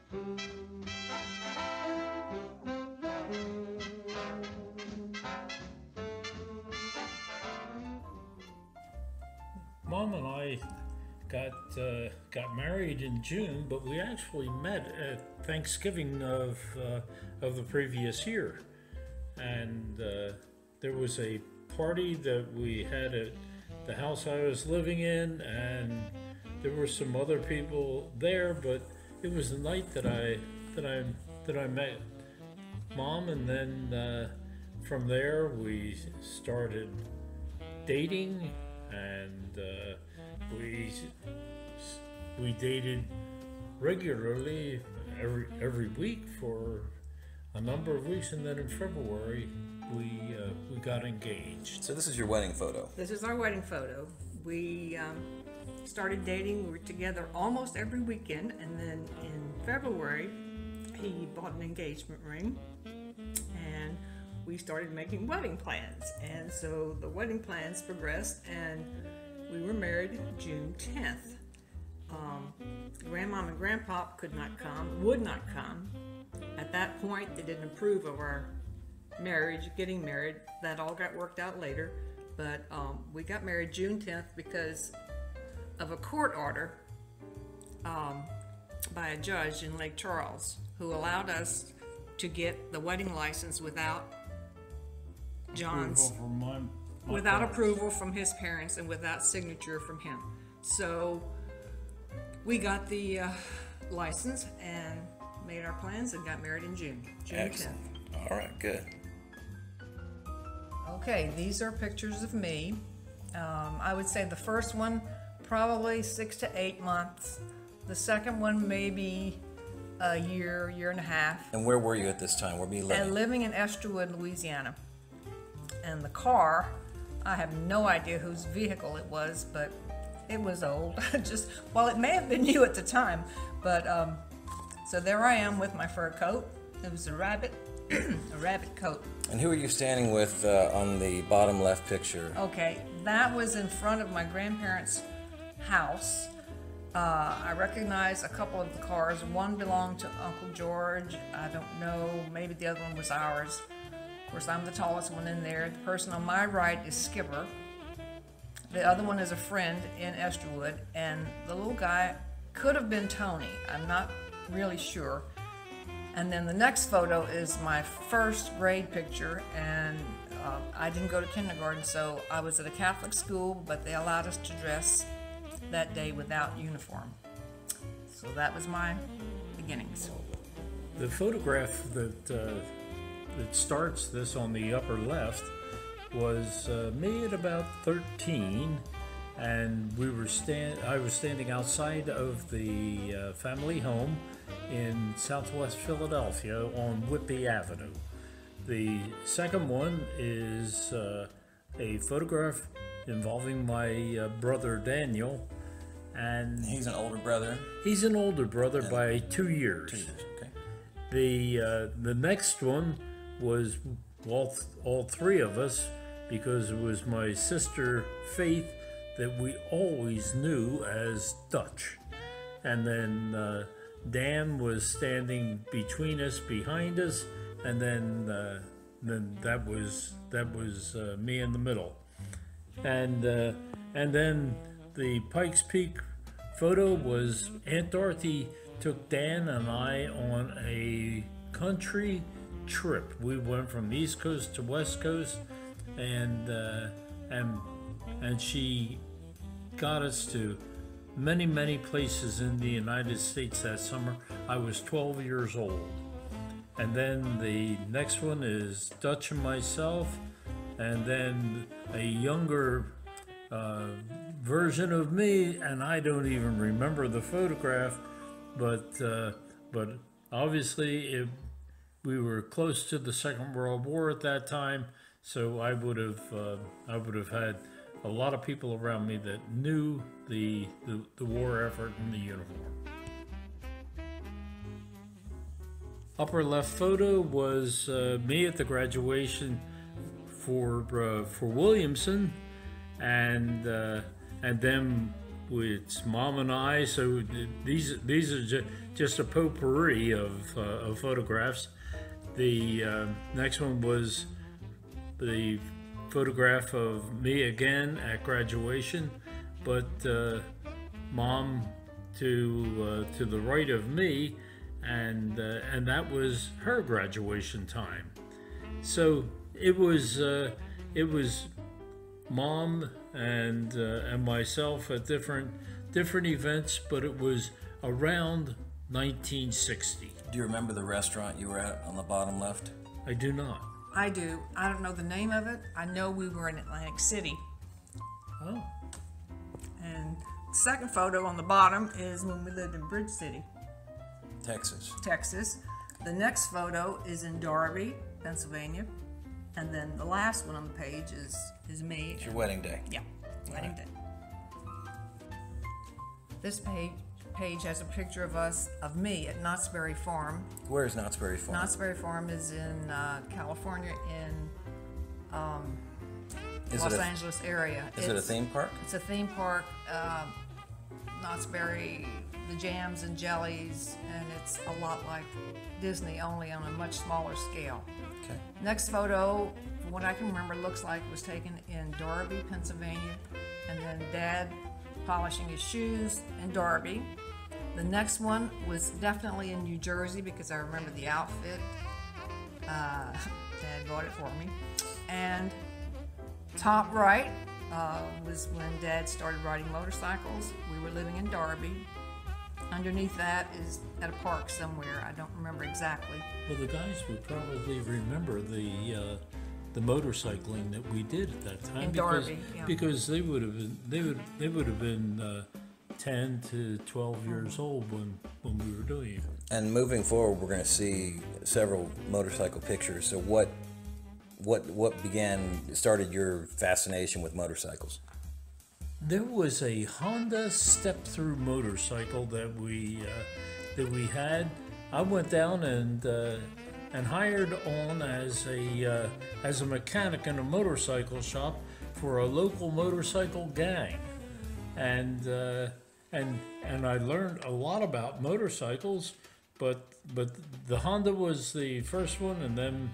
Mom and I got married in June, but we actually met at Thanksgiving of the previous year, and there was a party that we had at the house I was living in, and there were some other people there, but it was the night that I met Mom, and then from there we started dating, and we dated regularly every week for a number of weeks, and then in February we got engaged. So this is your wedding photo. This is our wedding photo. We started dating. We were together almost every weekend, and then in February he bought an engagement ring, and we started making wedding plans. And so the wedding plans progressed, and we were married June 10th. Grandmom and Grandpop would not come. At that point, they didn't approve of our marriage, getting married. That all got worked out later. But we got married June 10th because of a court order by a judge in Lake Charles who allowed us to get the wedding license without John's without approval from his parents and without signature from him. So we got the license and made our plans and got married in June Excellent. 10th. All right, good. Okay, these are pictures of me. I would say the first one probably 6 to 8 months. The second one maybe a year and a half. And where were you at this time? Where were you living? And living in Esterwood, Louisiana. And the car, I have no idea whose vehicle it was, but it was old. Well, it may have been you at the time, but so there I am with my fur coat. It was a rabbit coat. And who are you standing with on the bottom left picture? Okay, that was in front of my grandparents' house. I recognize a couple of the cars. One belonged to Uncle George. I don't know, maybe the other one was ours. Of course, I'm the tallest one in there. The person on my right is Skipper. The other one is a friend in Esterwood, and the little guy could have been Tony. I'm not really sure. And then the next photo is my first grade picture, and I didn't go to kindergarten, so I was at a Catholic school, but they allowed us to dress that day without uniform. So that was my beginnings. The photograph that starts this on the upper left was me at about 13, and I was standing outside of the family home in Southwest Philadelphia on Whitby Avenue. The second one is a photograph involving my brother Daniel, and He's an older brother. he's an older brother by 2 years. 2 years, okay. The next one was all three of us, because it was my sister Faith that we always knew as Dutch, and then Dan was standing between us, behind us, and then that was me in the middle, and then the Pikes Peak photo was Aunt Dorothy took Dan and I on a country trip. We went from East Coast to West Coast, and she got us to many places in the United States that summer. I was 12 years old. And then the next one is Dutch and myself, and then a younger version of me, and I don't even remember the photograph, but obviously we were close to the Second World War at that time, so I would have had a lot of people around me that knew the war effort in the uniform. Upper left photo was me at the graduation for Williamson, and then it's Mom and I. So these are just a potpourri of photographs. The next one was the photograph of me again at graduation, but Mom to the right of me, and that was her graduation time. So it was Mom and myself at different events, but it was around 1960. Do you remember the restaurant you were at on the bottom left? I do not. I do. I don't know the name of it. I know we were in Atlantic City. Oh, And the second photo on the bottom is when we lived in Bridge City, Texas. Texas. The next photo is in Darby, Pennsylvania. And then the last one on the page is me. It's your wedding day. Yeah, wedding day. This page has a picture of me at Knott's Berry Farm. Where is Knott's Berry Farm? Knott's Berry Farm is in California, in Los Angeles area. Is it a theme park? It's a theme park. Knott's Berry, the jams and jellies, and it's a lot like Disney, only on a much smaller scale. Okay. Next photo, from what I can remember, looks like was taken in Darby, Pennsylvania, and then Dad polishing his shoes in Darby. The next one was definitely in New Jersey because I remember the outfit. Dad bought it for me. And top right was when Dad started riding motorcycles. We were living in Darby. Underneath that is at a park somewhere. I don't remember exactly. well, the guys would probably remember the motorcycling that we did at that time In Darby, yeah. because they would have been 10 to 12 years old when we were doing it. And moving forward, we're going to see several motorcycle pictures. So what started your fascination with motorcycles? There was a Honda step-through motorcycle that we had. I went down and hired on as a mechanic in a motorcycle shop for a local motorcycle gang, and I learned a lot about motorcycles. But the Honda was the first one, and then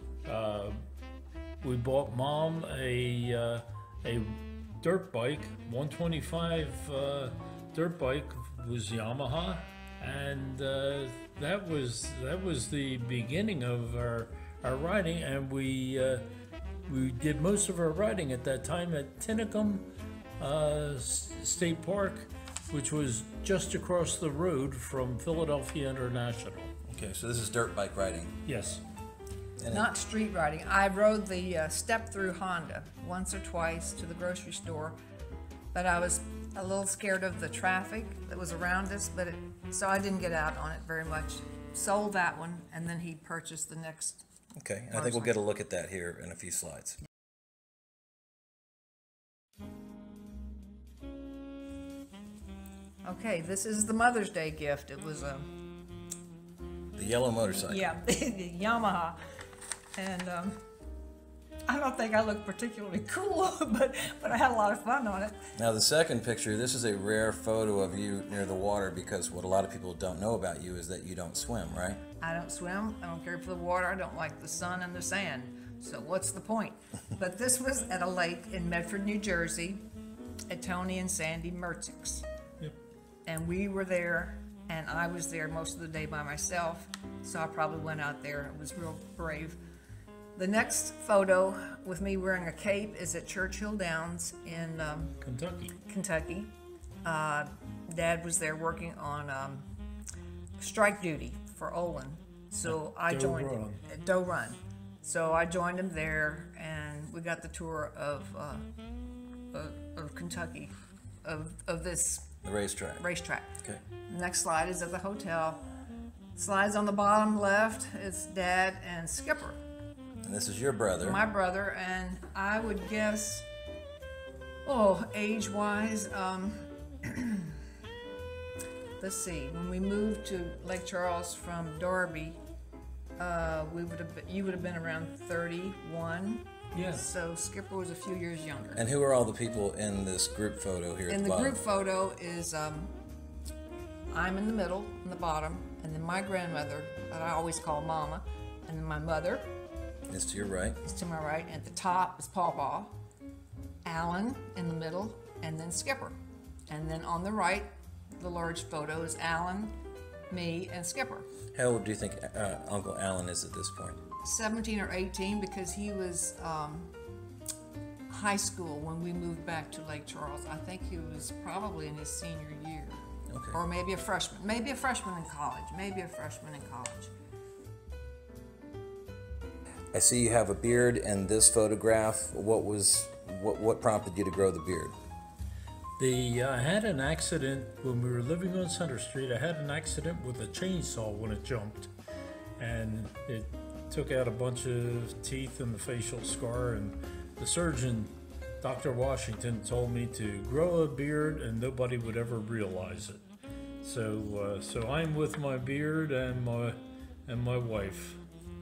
we bought Mom a dirt bike, 125 dirt bike, was Yamaha, and that was the beginning of our riding, and we did most of our riding at that time at Tinicum State Park, which was just across the road from Philadelphia International. Okay, so this is dirt bike riding. Yes. Not street riding. I rode the step-through Honda once or twice to the grocery store, but I was a little scared of the traffic that was around us, so I didn't get out on it very much. Sold that one, and then he purchased the next. Okay, and I think we'll get a look at that here in a few slides. Okay, this is the Mother's Day gift. It was a The yellow motorcycle. yeah, the Yamaha, and I don't think I looked particularly cool, but I had a lot of fun on it. Now the second picture, this is a rare photo of you near the water, because what a lot of people don't know about you is that you don't swim, right? I don't swim. I don't care for the water. I don't like the sun and the sand. So what's the point? But this was at a lake in Medford, New Jersey, at Tony and Sandy Mertzig's. Yep. And we were there, and I was there most of the day by myself, so I probably went out there. It was real brave. The next photo with me wearing a cape is at Churchill Downs in Kentucky. Dad was there working on strike duty for Olin, so I joined him at Doe Run. So I joined him there, and we got the tour of Kentucky, of this The racetrack. Okay. Next slide is at the hotel. Slides on the bottom left is Dad and Skipper, And this is your brother. my brother, and I would guess, age-wise, let's see. When we moved to Lake Charles from Darby, you would have been around 31, Yeah. So Skipper was a few years younger. And who are all the people in this group photo here at And the the bottom? group photo is I'm in the middle, in the bottom, and then my grandmother, that I always call Mama, and then my mother It's to your right. is to my right. And at the top is Pawpaw, Alan in the middle, and then Skipper. And then on the right, the large photo is Alan, me, and Skipper. How old do you think Uncle Alan is at this point? 17 or 18 because he was high school when we moved back to Lake Charles. I think he was probably in his senior year. Okay. Or maybe a freshman. Maybe a freshman in college. Maybe a freshman in college. I see you have a beard in this photograph. What prompted you to grow the beard? I had an accident when we were living on Center Street. I had an accident with a chainsaw when it jumped, and it took out a bunch of teeth and the facial scar. And the surgeon, Dr. Washington, told me to grow a beard and nobody would ever realize it. So I'm with my beard and my wife.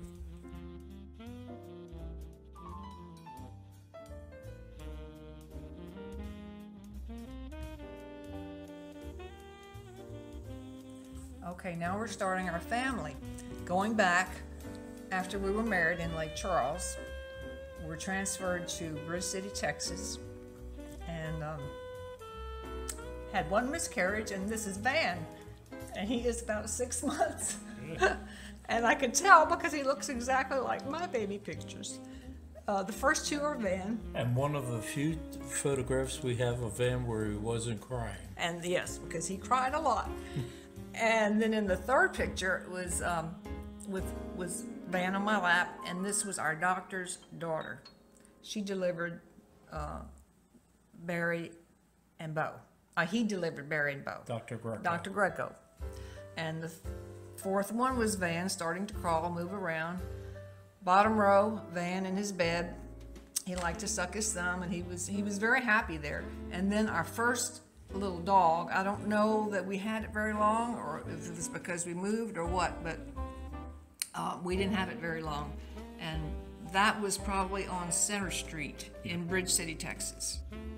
Okay, now we're starting our family. Going back, after we were married in Lake Charles, we're transferred to Bridge City, Texas, and had one miscarriage, and this is Van, and he is about 6 months. And I can tell because he looks exactly like my baby pictures. The first two are Van. And one of the few photographs we have of Van where he wasn't crying. And yes, because he cried a lot. And then in the third picture, it was Van on my lap, and this was our doctor's daughter. She delivered Barry and Bo. He delivered Barry and Bo. Dr. Greco. Dr. Greco. And the fourth one was Van starting to crawl, move around. Bottom row, Van in his bed. He liked to suck his thumb, and he was very happy there. And then our first little dog, I don't know that we had it very long, or if it was because we moved or what, but we didn't have it very long. And that was probably on Center Street in Bridge City, Texas.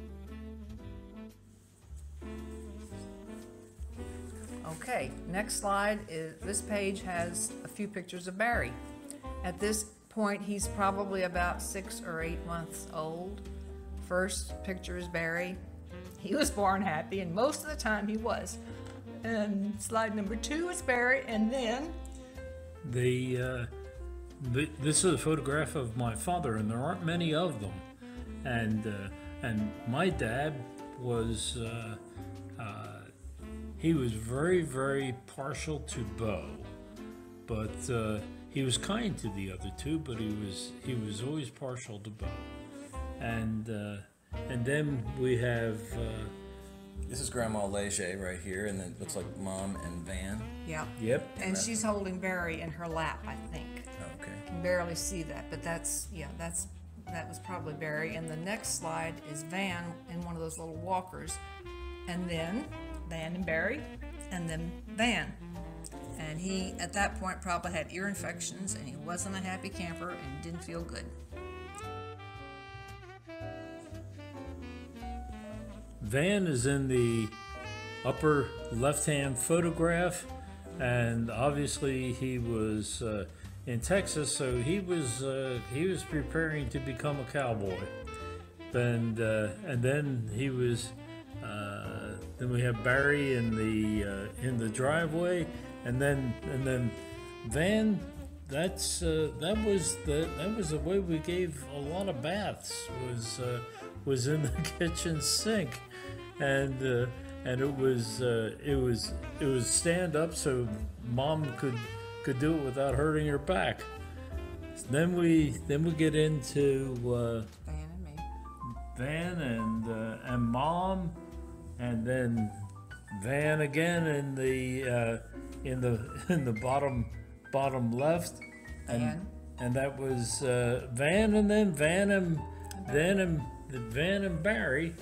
Okay, next slide is, this page has a few pictures of Barry. At this point, he's probably about 6 or 8 months old. First picture is Barry. He was born happy, and most of the time he was. And slide number 2 is Barry, and then This is a photograph of my father, and there aren't many of them. And my dad was he was very, very partial to Bo, but he was kind to the other two. But he was always partial to Bo. And then we have. This is Grandma Leger right here, and then it looks like Mom and Van. yeah, Yep. and she's holding Barry in her lap, I think. Oh, okay. Can barely see that, but that was probably Barry. And the next slide is Van in one of those little walkers, and then Van and Barry, and then Van. And he, at that point, probably had ear infections, and he wasn't a happy camper and didn't feel good. Van is in the upper left-hand photograph, and obviously he was in Texas, so he was preparing to become a cowboy. And then he was. Then we have Barry in the driveway, and then Van. That was the way we gave a lot of baths. Was in the kitchen sink, and it was stand up so Mom could do it without hurting her back. Then we get into Van and me. Van and Mom, and then Van again in the bottom left, Van. and that was Van, and then Van and Barry,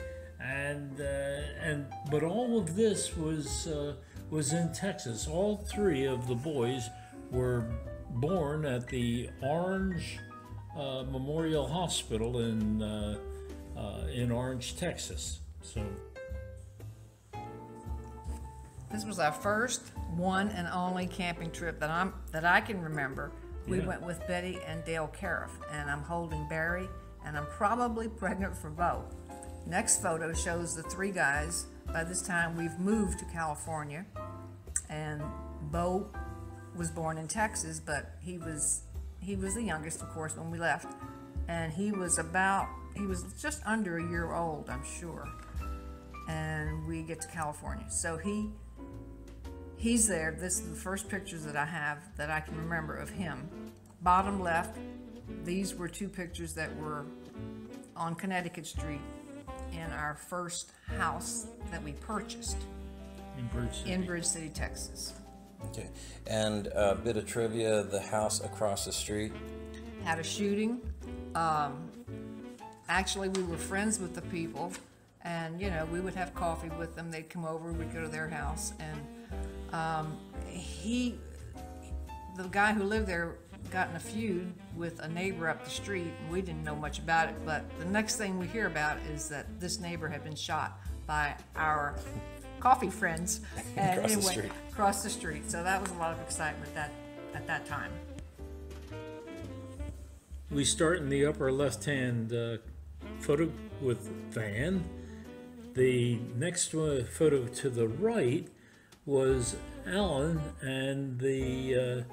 but all of this was in Texas. All 3 of the boys were born at the Orange Memorial Hospital in Orange, Texas. So This was our first one and only camping trip that I can remember. We Yeah. went with Betty and Dale Cariff, and I'm holding Barry, and I'm probably pregnant for Bo. Next photo shows the three guys. By this time, we've moved to California, and Bo was born in Texas, but he was the youngest, of course, when we left, and he was just under a year old, I'm sure. And we get to California, so he's there. This is the first pictures that I have that I can remember of him. Bottom left, these were two pictures that were on Connecticut Street in our first house that we purchased in Bridge City, Texas. Okay. And a bit of trivia, the house across the street. Had a shooting. Actually, we were friends with the people, and we would have coffee with them. They'd come over, we'd go to their house, and the guy who lived there got in a feud with a neighbor up the street. We didn't know much about it, but the next thing we hear about is that this neighbor had been shot by our coffee friends and across the street. So that was a lot of excitement at that time. we start in the upper left-hand photo with Van. The next photo to the right was Alan and the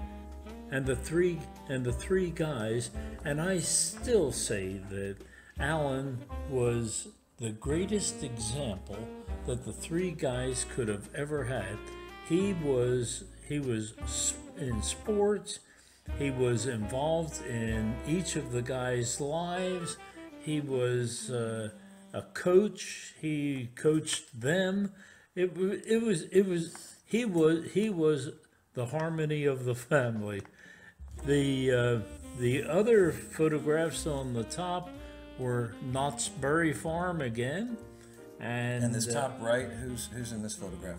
three guys, and I still say that Alan was the greatest example that the three guys could have ever had. He was in sports. He was involved in each of the guys' lives. He was a coach. He coached them. He was the harmony of the family. The other photographs on the top were Knott's Berry Farm again, And this top right, who's in this photograph?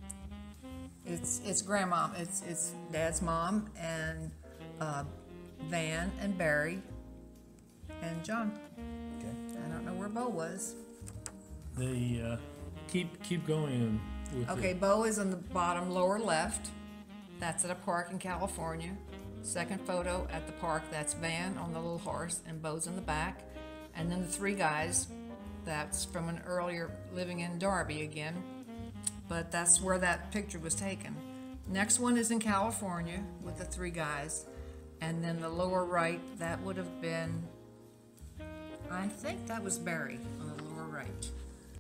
It's grandma. It's Dad's mom and Van and Barry and John. Okay. I don't know where Bo was. They keep going with Okay, Bo is on the bottom lower left. That's at a park in California. Second photo at the park, that's Van on the little horse, and Bo's in the back. And then the three guys, that's from an earlier living in Darby again, but that's where that picture was taken. Next one is in California with the three guys. And then the lower right, that would have been, I think that was Barry on the lower right.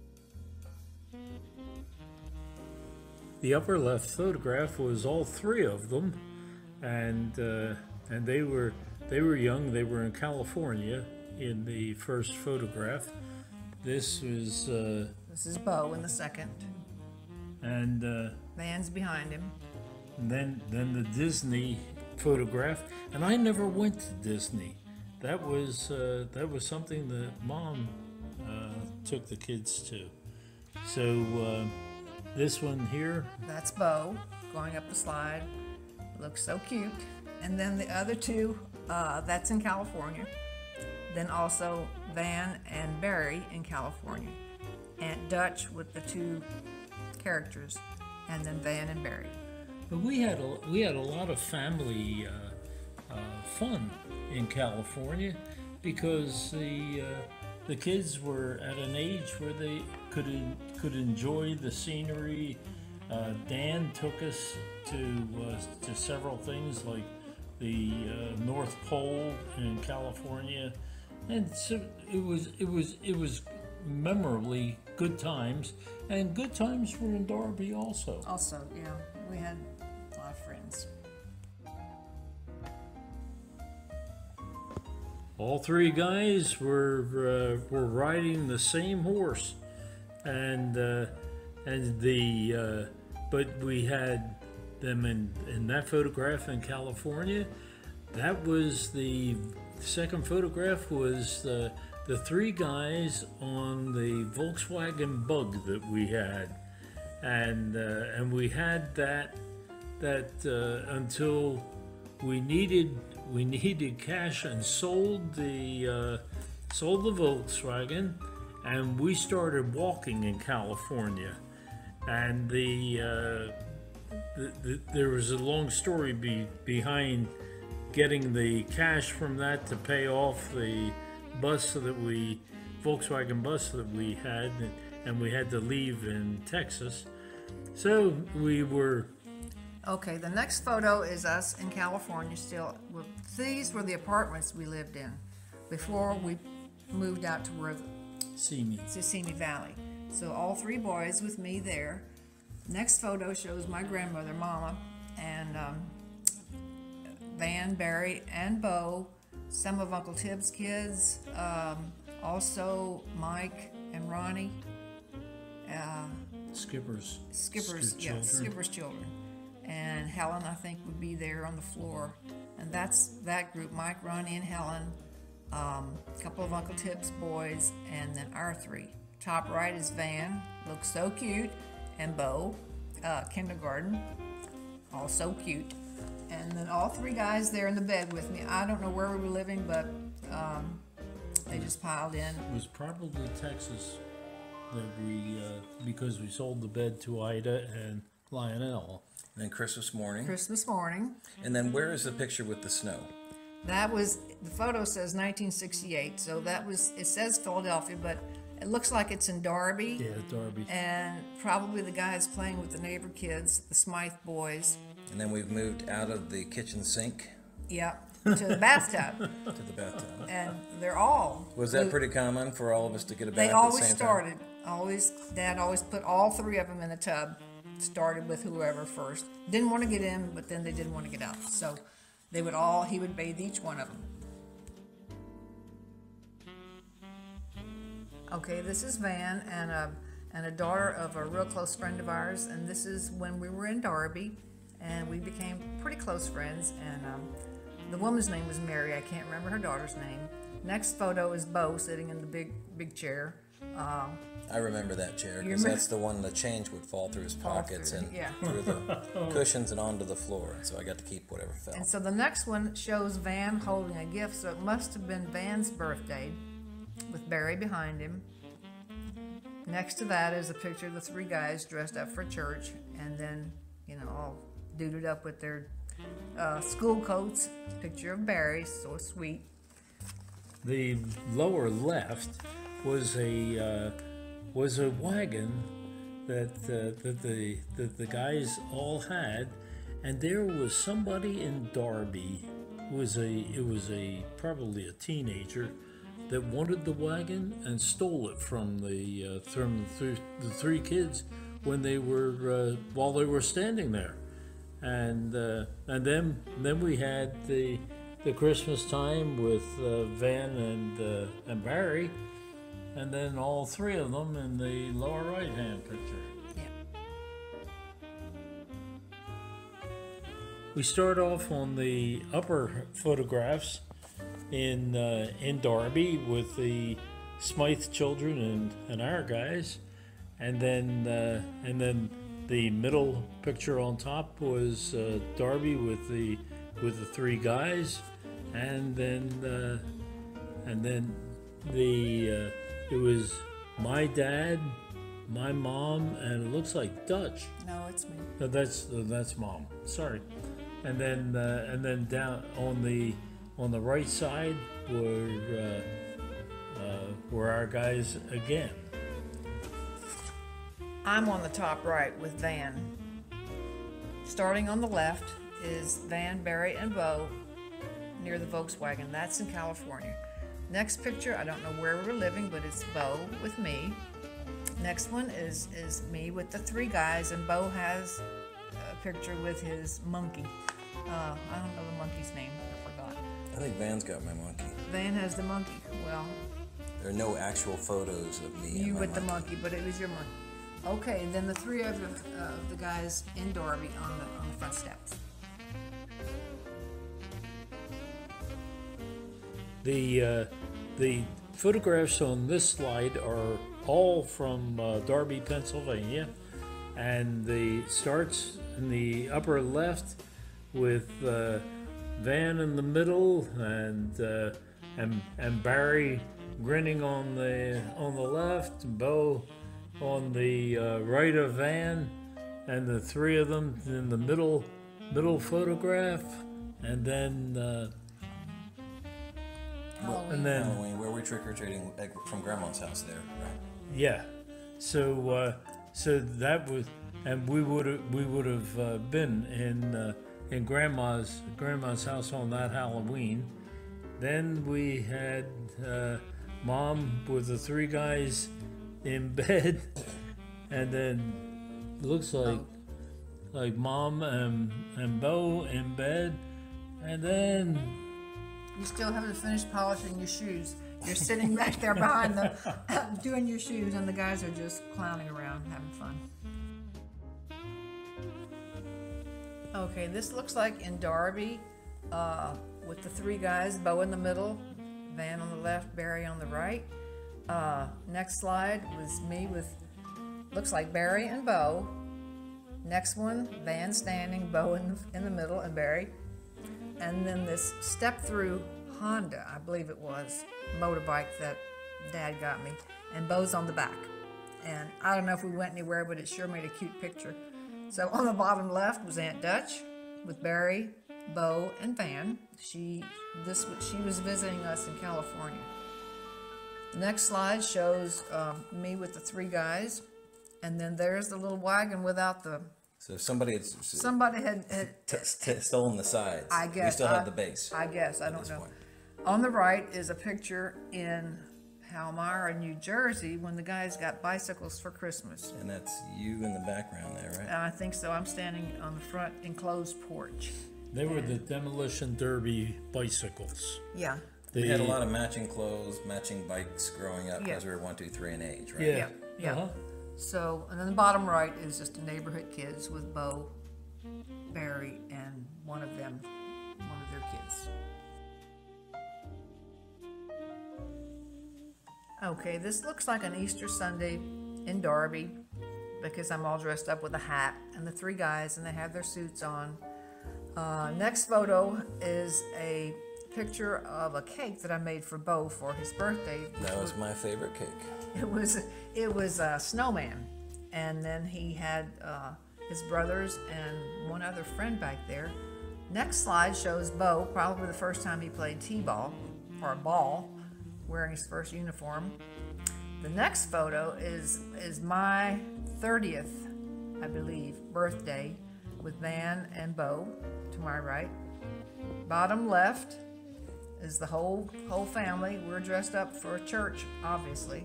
The upper left photograph was all three of them, and they were young. They were in California in the first photograph. This was This is Bo in the second. and Van's behind him. then the Disney photograph. And I never went to Disney. That was something that Mom took the kids to. So this one here. That's Bo going up the slide. Looks so cute. And then the other two, that's in California. Then also Van and Barry in California. Aunt Dutch with the two characters, and then Van and Barry. But we had a lot of family fun in California because the kids were at an age where they could enjoy the scenery. Dan took us to several things like the North Pole in California, and so it was memorably good times, and good times were in Darby also. Also, yeah, we had a lot of friends. All three guys were riding the same horse, but we had them in that photograph in California. That was the second photograph was the three guys on the Volkswagen Bug that we had, and we had that until we needed cash and sold the Volkswagen, and we started walking in California. And there was a long story behind getting the cash from that to pay off the Volkswagen bus that we had, and we had to leave in Texas. So we were. Okay, the next photo is us in California still. These were the apartments we lived in before we moved out to Simi Valley. So all three boys with me there. Next photo shows my grandmother, Mama, and Van, Barry, and Bo, some of Uncle Tib's kids, also Mike and Ronnie. Skipper's children. And Helen, I think, would be there on the floor. And that's that group, Mike, Ronnie, and Helen, a couple of Uncle Tip's boys, and then our three. Top right is Van, looks so cute, and Bo, kindergarten, also cute. And then all three guys there in the bed with me. I don't know where we were living, but they just piled in. It was probably Texas that because we sold the bed to Ida and Lionel. And then Christmas morning. And then where is the picture with the snow? That was, the photo says 1968, so it says Philadelphia, but it looks like it's in Darby. Yeah, Darby. And probably the guys playing with the neighbor kids, the Smythe boys. And then we've moved out of the kitchen sink. Yep, to the bathtub. To the bathtub. And they're all. Was that pretty common for all of us to get a bath They at always the same started. time? Dad always put all three of them in the tub. Started with whoever first. Didn't want to get in, but then they didn't want to get out. So he would bathe each one of them. Okay, this is Van and a daughter of a real close friend of ours, and this is when we were in Darby, and we became pretty close friends, and the woman's name was Mary. I can't remember her daughter's name. Next photo is Bo sitting in the big chair. I remember that chair because that's the one the change would fall through his pockets and through the cushions and onto the floor. So I got to keep whatever fell. And so the next one shows Van holding a gift. So it must have been Van's birthday with Barry behind him. Next to that is a picture of the three guys dressed up for church and then, all duded up with their school coats. Picture of Barry, so sweet. The lower left was a wagon that the guys all had, and there was somebody in Darby. It was probably a teenager that wanted the wagon and stole it from the three kids when they were while they were standing there, and then we had the Christmas time with Van and Barry. And then all three of them in the lower right-hand picture. Yeah. We start off on the upper photographs in Darby with the Smythe children and our guys, and then the middle picture on top was Darby with the three guys, and then it was my dad, my mom, and it looks like Dutch. No, it's me. No, that's Mom. Sorry. And then down on the right side were our guys again. I'm on the top right with Van. Starting on the left is Van, Barry, and Bo near the Volkswagen. That's in California. Next picture, I don't know where we were living, but it's Bo with me. Next one is me with the three guys, and Bo has a picture with his monkey. I don't know the monkey's name, I forgot. I think Van's got my monkey. Van has the monkey. Well, there are no actual photos of me. You with the monkey, but it was your monkey. Okay, and then the three of the guys in Darby on the front steps. The photographs on this slide are all from Darby, Pennsylvania, and the starts in the upper left with Van in the middle, and Barry grinning on the left, Bo on the right of Van, and the three of them in the middle photograph, and then Halloween, where we trick or treating from Grandma's house there, right? yeah. So that was, and we would have been in Grandma's house on that Halloween. Then we had Mom with the three guys in bed, and then looks like Mom and Bo in bed, and then You still haven't finished polishing your shoes. You're sitting back there behind them, doing your shoes, and the guys are just clowning around, having fun. Okay, this looks like in Darby, with the three guys, Bo in the middle, Van on the left, Barry on the right. Next slide was me with, looks like Barry and Bo. Next one, Van standing, Bo in the middle, and Barry. And then this step-through Honda, I believe it was, motorbike that Dad got me, and Bo's on the back. And I don't know if we went anywhere, but it sure made a cute picture. So on the bottom left was Aunt Dutch with Barry, Bo, and Van. She was visiting us in California. The next slide shows me with the three guys, and then there's the little wagon without the. So somebody had stolen the sides. I guess. We still have the base. I guess. I don't know. Point. On the right is a picture in Palmyra, New Jersey, when the guys got bicycles for Christmas. And that's you in the background there, right? I think so. I'm standing on the front enclosed porch. they were the Demolition Derby bicycles. Yeah. We had a lot of matching clothes, matching bikes growing up because we were 1, 2, 3 in age, right? Yeah. Uh-huh. So, and then the bottom right is just the neighborhood kids with Bo, Barry, and one of their kids. Okay, this looks like an Easter Sunday in Darby because I'm all dressed up with a hat and the three guys, and they have their suits on. Next photo is a picture of a cake that I made for Bo for his birthday. That was my favorite cake. It was a snowman, and then he had his brothers and one other friend back there. Next slide shows Bo, probably the first time he played t-ball or ball, wearing his first uniform. The next photo is my 30th, I believe, birthday with Van and Bo to my right. Bottom left is the whole family. We're dressed up for church, obviously.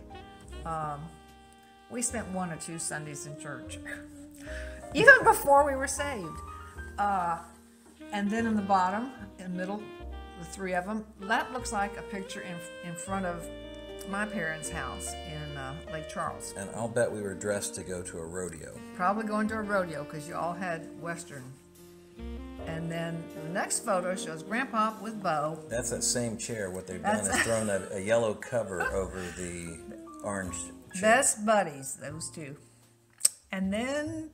We spent 1 or 2 Sundays in church, even before we were saved. And then in the bottom, in the middle, the three of them, that looks like a picture in front of my parents' house in Lake Charles. And I'll bet we were dressed to go to a rodeo. Probably going to a rodeo because you all had Western. And then the next photo shows Grandpa with Bo. That's that same chair. What they've done is thrown a yellow cover over the orange chair. Best buddies, those two. And then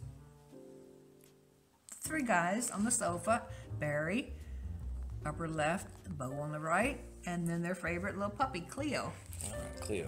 3 guys on the sofa, Barry, upper left, Bo on the right, and then their favorite little puppy, Cleo. All right, Cleo.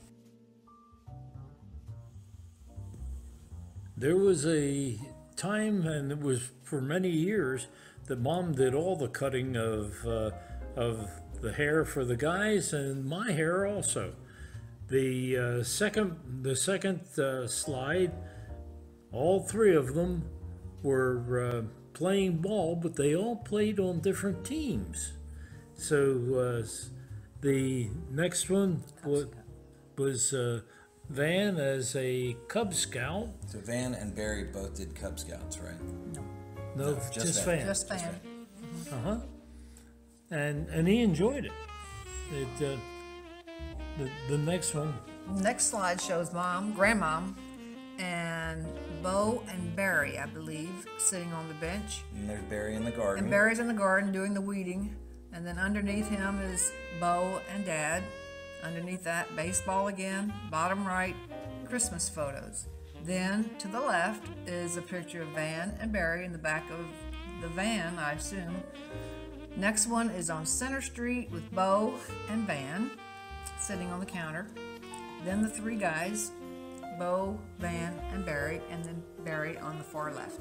There was a time, and it was for many years, that Mom did all the cutting of the hair for the guys and my hair also. The second slide, all 3 of them were playing ball, but they all played on different teams. So the next one was Van as a Cub Scout. So Van and Barry both did Cub Scouts, right? No, just Van. Just Van. Uh-huh. And he enjoyed it. The next one. Next slide shows Mom, Grandmom, and Bo and Barry, I believe, sitting on the bench. And there's Barry in the garden. And Barry's in the garden doing the weeding. And then underneath him is Bo and Dad. Underneath that, baseball again. Bottom right, Christmas photos. Then to the left is a picture of Van and Barry in the back of the van, I assume. Next one is on Center Street with Bo and Van sitting on the counter. Then the three guys, Bo, Van, and Barry, and then Barry on the far left.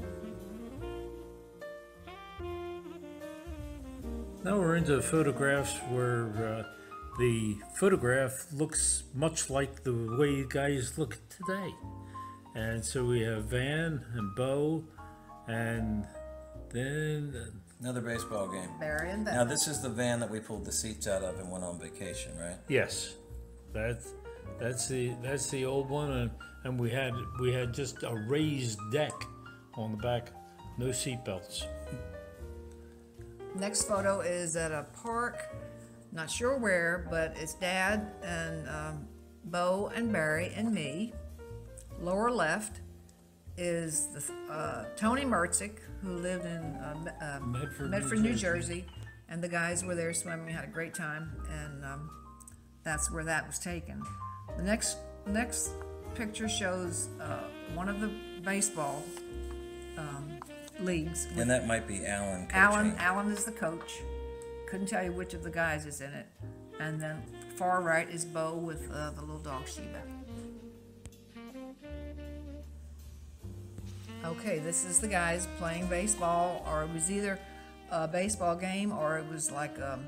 Now we're into photographs where the photograph looks much like the way guys look today. And so we have Van and Bo, and then another baseball game. Barry and Van. Now this is the van that we pulled the seats out of and went on vacation, right? yes, that's the old one, and we had just a raised deck on the back, no seat belts. Next photo is at a park, not sure where, but it's Dad and Bo and Barry and me. Lower left is Tony Mertzik, who lived in Medford, New Jersey, and the guys were there swimming, had a great time, and that's where that was taken. The next picture shows one of the baseball leagues. And that might be Alan coaching. Alan is the coach. Couldn't tell you which of the guys is in it. And then far right is Bo with the little dog Sheba. Okay, this is the guys playing baseball, or it was either a baseball game or it was like a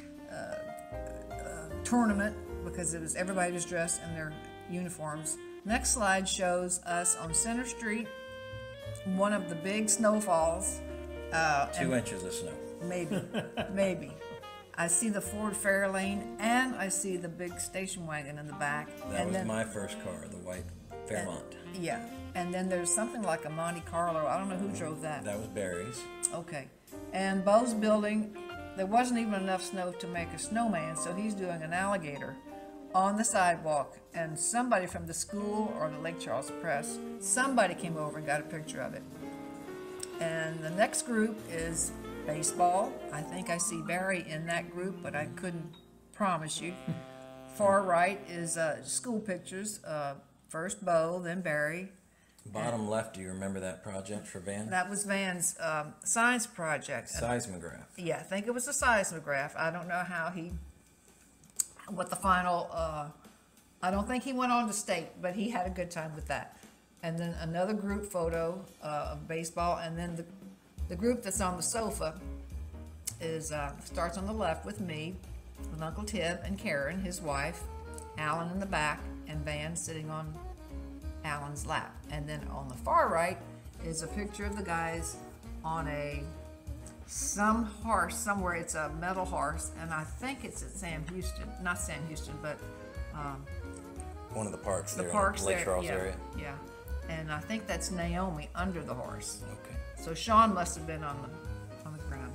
tournament, because it was everybody was dressed in their uniforms. Next slide shows us on Center Street, one of the big snowfalls. 2 inches of snow. Maybe. I see the Ford Fairlane, and I see the big station wagon in the back. That was my first car, the white Fairmont. Yeah, and then there's something like a Monte Carlo. I don't know who drove that. That was Barry's. Okay, and Bo's building, there wasn't even enough snow to make a snowman, so he's doing an alligator on the sidewalk, and somebody from the school or the Lake Charles Press, somebody came over and got a picture of it. And the next group is baseball. I think I see Barry in that group, but I couldn't promise you. Far right is school pictures. First Bo, then Barry. Bottom left, do you remember that project for Van? That was Van's science project. Seismograph. Yeah, I think it was a seismograph. I don't know how what the final, I don't think he went on to state, but he had a good time with that. And then another group photo of baseball, and then the group that's on the sofa is starts on the left with me, with Uncle Tib and Karen, his wife, Alan in the back, and Van sitting on Alan's lap. And then on the far right is a picture of the guys on some horse somewhere. It's a metal horse, and I think it's at Sam Houston, not Sam Houston, but one of the parks there, parks in the Lake there, Charles yeah, area. Yeah, and I think that's Naomi under the horse. Okay. So Sean must have been on the ground.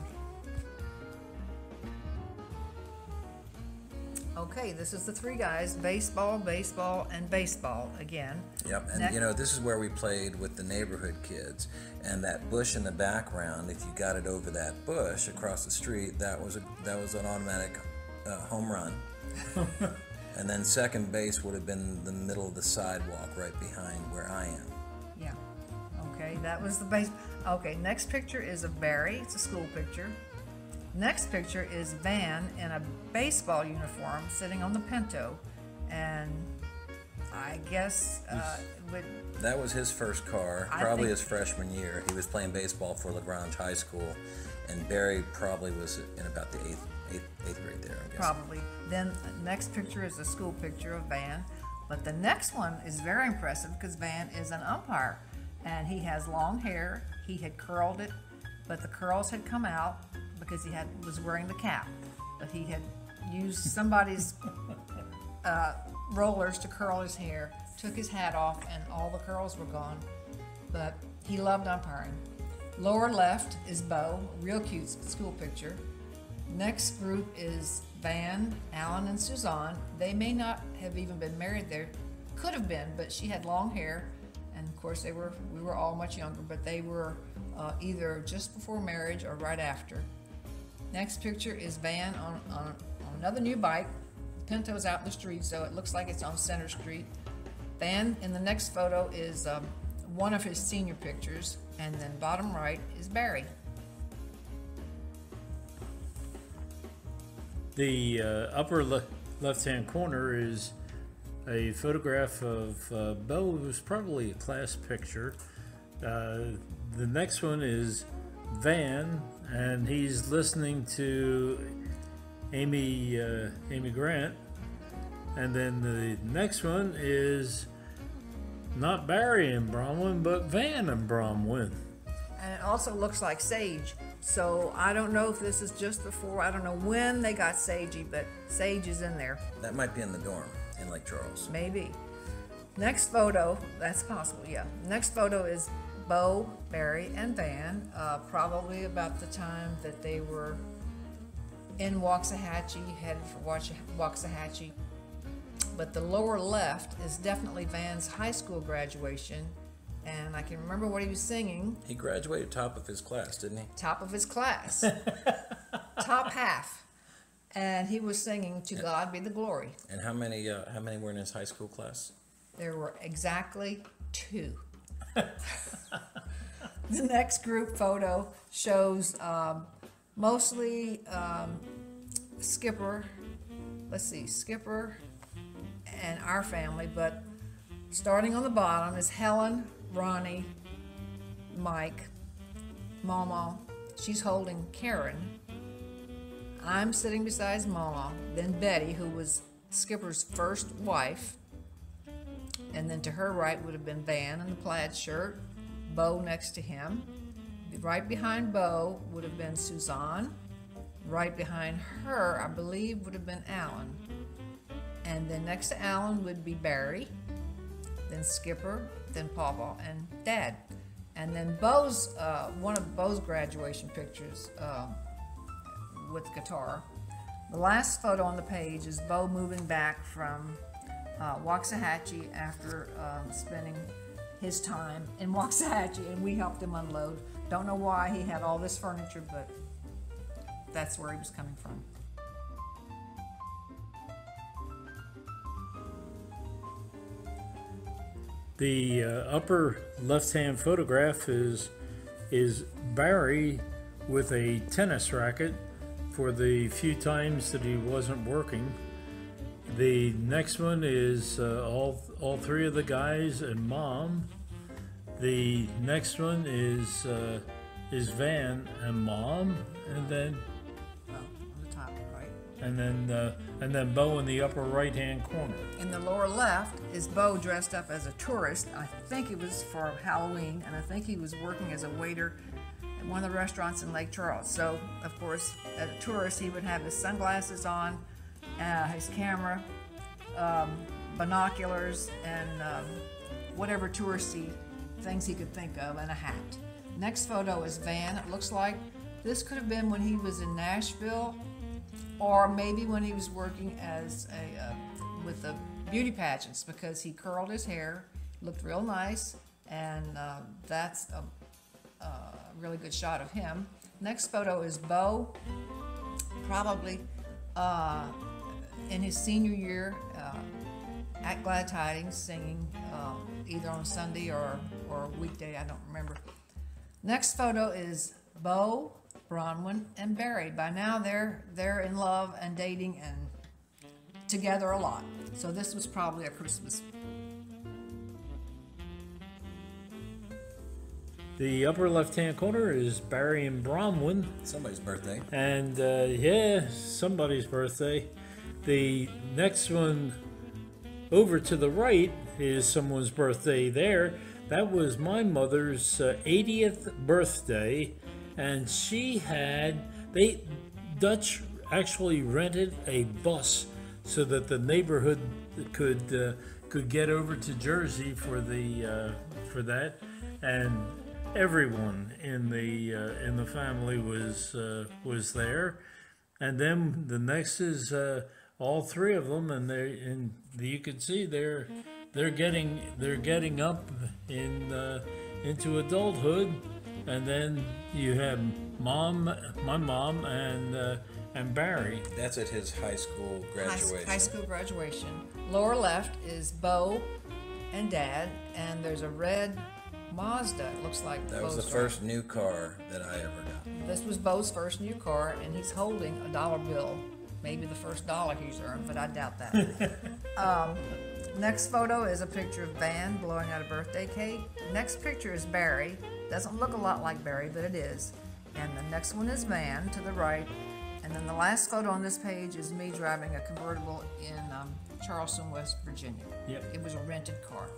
Okay, this is the three guys: baseball, baseball, and baseball again. Yep, and this is where we played with the neighborhood kids. And that bush in the background, if you got it over that bush across the street, that was an automatic home run. And then second base would have been the middle of the sidewalk right behind where I am. Yeah. Okay, that was the base. Okay, next picture is of Barry. It's a school picture. Next picture is Van in a baseball uniform sitting on the Pinto, and I guess that was his first car, probably his freshman year. He was playing baseball for LaGrange High School, and Barry probably was in about the eighth grade there, I guess. Probably. Then the next picture is a school picture of Van, but the next one is very impressive because Van is an umpire, and he has long hair. He had curled it, but the curls had come out because he was wearing the cap, but he had used somebody's rollers to curl his hair, took his hat off, and all the curls were gone, but he loved umpiring. Lower left is Bo, real cute school picture. Next group is Van, Alan, and Suzanne. They may not have even been married there, could have been, but she had long hair, and of course we were all much younger, but they were either just before marriage or right after. Next picture is Van on another new bike. Pinto's out in the street, so it looks like it's on Center Street. Van in the next photo is one of his senior pictures, and then bottom right is Barry. The upper left-hand corner is a photograph of Bo. It was probably a class picture. The next one is Van, and he's listening to Amy Grant. And then the next one is not Barry and Bronwyn, but Van and Bronwyn. And it also looks like Sage. So I don't know if this is just before, I don't know when they got Sagey, but Sage is in there. That might be in the dorm in Lake Charles. Maybe. Next photo, that's possible, yeah. Next photo is Bo, Barry, and Van, probably about the time that they were in Waxahachie, headed for Waxahachie. But the lower left is definitely Van's high school graduation, and I can remember what he was singing. He graduated top of his class, didn't he? Top of his class. Top half. And he was singing "To God Be the Glory." And how many were in his high school class? There were exactly 2. The next group photo shows mostly Skipper. Let's see, Skipper and our family, but starting on the bottom is Helen, Ronnie, Mike, Mama. She's holding Karen. I'm sitting beside Mama, then Betty, who was Skipper's first wife, and then to her right would have been Van in the plaid shirt, Bo next to him. Right behind Bo would have been Suzanne. Right behind her, I believe, would have been Alan. And then next to Alan would be Barry, then Skipper, then Papa, and Dad. And then Bo's, one of Bo's graduation pictures with guitar. The last photo on the page is Bo moving back from Waxahachie after spending his time in Waxahachie, and we helped him unload. Don't know why he had all this furniture, but that's where he was coming from. The upper left-hand photograph is Barry with a tennis racket for the few times that he wasn't working. The next one is all 3 of the guys and Mom. The next one is Van and Mom, and then On the top right. and then Bo in the upper right-hand corner. In the lower left is Bo dressed up as a tourist. I think it was for Halloween, and I think he was working as a waiter at one of the restaurants in Lake Charles. So, of course, as a tourist, he would have his sunglasses on, his camera, binoculars, and whatever touristy things he could think of, and a hat. Next photo is Van. It looks like this could have been when he was in Nashville, or maybe when he was working as with the beauty pageants, because he curled his hair, looked real nice, and that's a really good shot of him. Next photo is Bo, probably in his senior year at Glad Tidings, singing either on Sunday or weekday, I don't remember. Next photo is Bo, Bronwyn, and Barry. By now they're in love and dating and together a lot. So this was probably a Christmas. The upper left-hand corner is Barry and Bronwyn. Somebody's birthday. And yeah, somebody's birthday. The next one over to the right is someone's birthday there. That was my mother's 80th birthday, and she had, Dutch actually rented a bus so that the neighborhood could get over to Jersey for that, and everyone in the family was there. And then the next is all 3 of them, and you can see they're getting up into adulthood. And then you have my mom, and Barry. That's at his high school graduation. High school graduation. Lower left is Bo and Dad, and there's a red Mazda. It looks like That was the first new car that I ever got. This was Bo's first new car, and he's holding a $1 bill, maybe the first dollar he's earned, but I doubt that. Next photo is a picture of Van blowing out a birthday cake. Next picture is Barry. Doesn't look a lot like Barry, but it is. And the next one is Van to the right. And then the last photo on this page is me driving a convertible in Charleston, West Virginia. Yep. It was a rented car.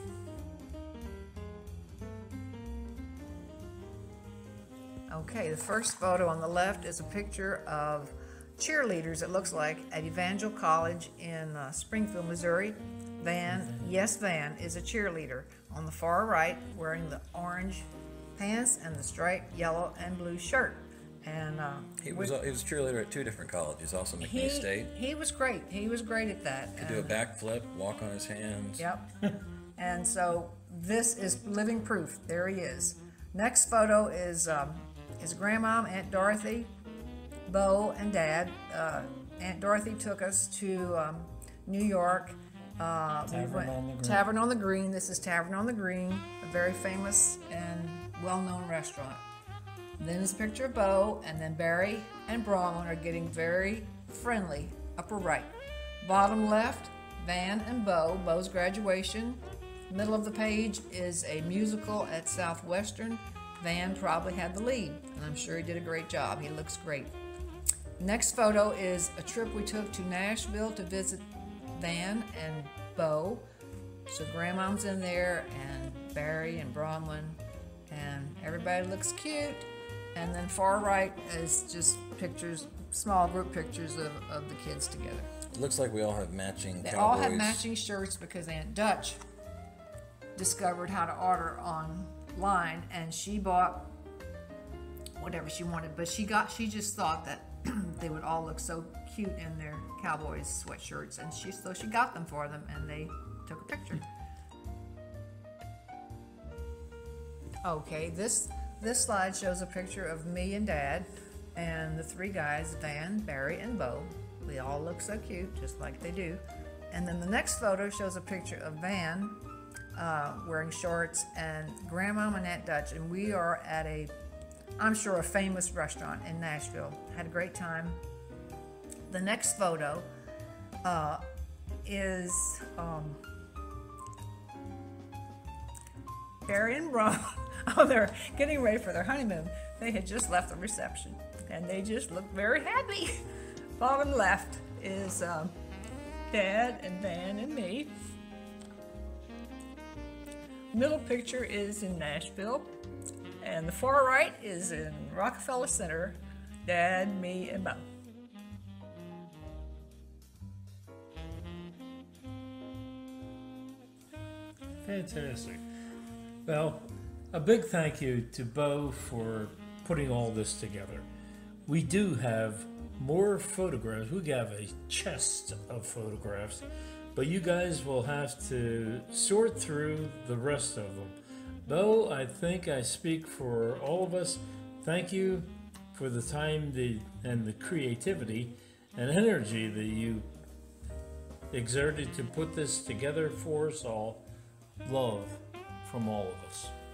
Okay, the first photo on the left is a picture of cheerleaders, it looks like, at Evangel College in Springfield, Missouri. Van, yes, Van is a cheerleader. On the far right, wearing the orange pants and the striped yellow and blue shirt. And He was a cheerleader at 2 different colleges, also McNeese State. he was great. He was great at that. Could do a backflip, walk on his hands. Yep. And so this is living proof. There he is. Next photo is his grandmom, Aunt Dorothy, Bo, and Dad. Aunt Dorothy took us to New York. Tavern on the Green. This is Tavern on the Green, a very famous and well-known restaurant. Then is a picture of Bo, and then Barry and Bronwyn are getting very friendly, upper right. Bottom left, Van and Bo, Bo's graduation. Middle of the page is a musical at Southwestern. Van probably had the lead, and I'm sure he did a great job. He looks great. Next photo is a trip we took to Nashville to visit Van and Bo. So Grandmom's in there, and Barry and Bronwyn, and everybody looks cute. And then far right is just pictures, small group pictures of the kids together. It looks like we all have matching They Cowboys. all have matching shirts because Aunt Dutch discovered how to order online, and she bought whatever she wanted, but she just thought that they would all look so cute in their Cowboys sweatshirts, and so she got them for them, and they took a picture. Okay, this slide shows a picture of me and Dad and the 3 guys, Van, Barry, and Bo. They all look so cute, just like they do. And then the next photo shows a picture of Van wearing shorts and Grandmom and Aunt Dutch, and we are at I'm sure a famous restaurant in Nashville. Had a great time. The next photo is Barry and Ron. Oh, they're getting ready for their honeymoon. They had just left the reception, and they just look very happy. Bottom left is Dad and Van and me. Middle picture is in Nashville, and the far right is in Rockefeller Center. Dad, me, and Bo. Fantastic. Well, a big thank you to Bo for putting all this together. We do have more photographs. We have a chest of photographs, but you guys will have to sort through the rest of them. Bo, I think I speak for all of us. Thank you for the time and the creativity and energy that you exerted to put this together for us all. Love from all of us.